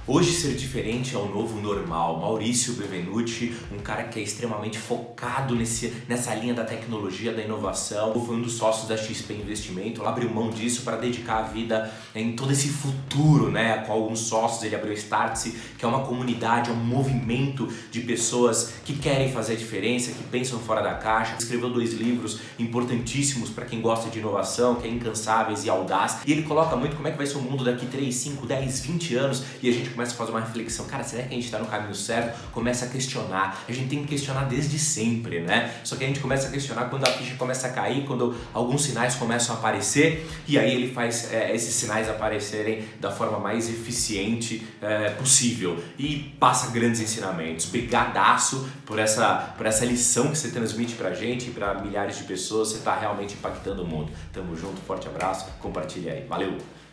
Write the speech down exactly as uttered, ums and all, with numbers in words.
Hoje ser diferente é o novo normal. Maurício Benvenuti, um cara que é extremamente focado nesse, nessa linha da tecnologia, da inovação, foi um dos sócios da X P Investimento. Ele abriu mão disso para dedicar a vida em todo esse futuro, né? Com alguns sócios ele abriu o Startse, que é uma comunidade, é um movimento de pessoas que querem fazer a diferença, que pensam fora da caixa. Escreveu dois livros importantíssimos para quem gosta de inovação, que é Incansáveis e Audaz. E ele coloca muito como é que vai ser o mundo daqui três, cinco, dez, vinte anos, e a gente começa a fazer uma reflexão, cara, será que a gente está no caminho certo? Começa a questionar, a gente tem que questionar desde sempre, né? Só que a gente começa a questionar quando a ficha começa a cair, quando alguns sinais começam a aparecer, e aí ele faz é, esses sinais aparecerem da forma mais eficiente é, possível, e passa grandes ensinamentos. Brigadaço por essa, por essa lição que você transmite pra gente e pra milhares de pessoas, você tá realmente impactando o mundo. Tamo junto, forte abraço, compartilha aí, valeu!